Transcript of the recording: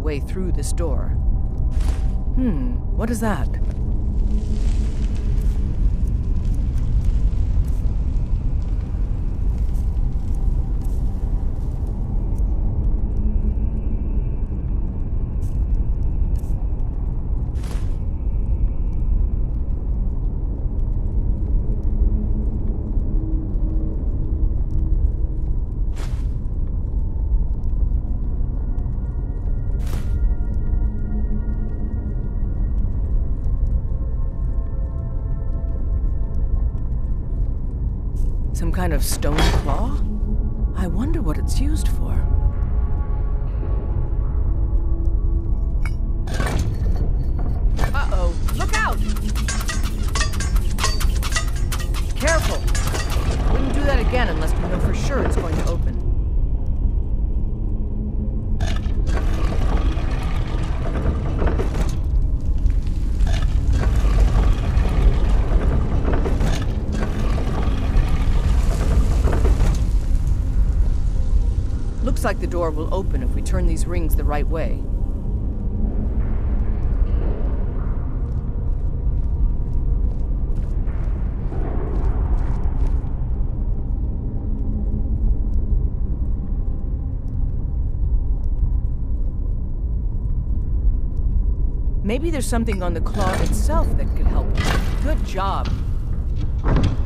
way through this door. What is that? Some kind of stone claw? I wonder what it's used for. Uh-oh, look out! Careful! Wouldn't do that again unless we know for sure it's going to open. Looks like the door will open if we turn these rings the right way. Maybe there's something on the claw itself that could help. Good job.